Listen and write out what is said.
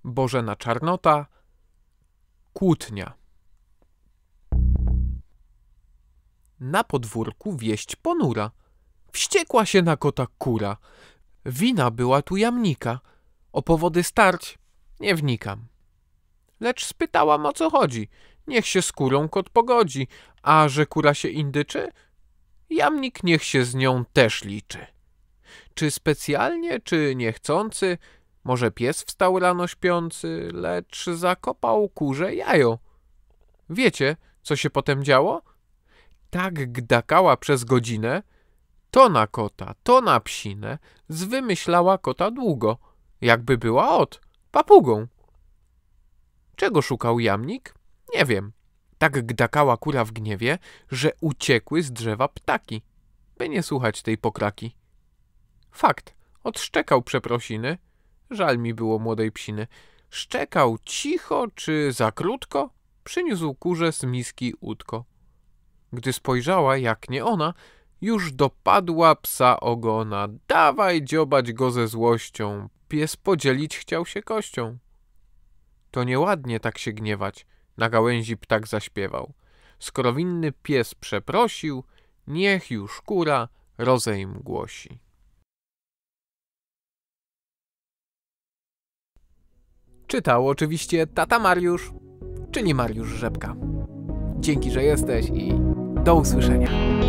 Bożena Czarnota. Kłótnia. Na podwórku wieść ponura. Wściekła się na kota kura. Wina była tu jamnika. O powody starć nie wnikam. Lecz spytałam, o co chodzi. Niech się z kurą kot pogodzi. A że kura się indyczy? Jamnik niech się z nią też liczy. Czy specjalnie, czy niechcący, może pies wstał rano śpiący, lecz zakopał kurze jajo. Wiecie, co się potem działo? Tak gdakała przez godzinę, to na kota, to na psinę, zwymyślała kota długo, jakby była papugą. Czego szukał jamnik? Nie wiem. Tak gdakała kura w gniewie, że uciekły z drzewa ptaki, by nie słuchać tej pokraki. Fakt, odszczekał przeprosiny, żal mi było młodej psiny. Szczekał cicho czy za krótko, przyniósł kurze z miski łódko. Gdy spojrzała, jak nie ona, już dopadła psa ogona. Dawaj dziobać go ze złością, pies podzielić chciał się kością. To nieładnie tak się gniewać, na gałęzi ptak zaśpiewał. Skoro winny pies przeprosił, niech już kura rozejm głosi. Czytał oczywiście tata Mariusz, czyli Mariusz Rzepka. Dzięki, że jesteś i do usłyszenia.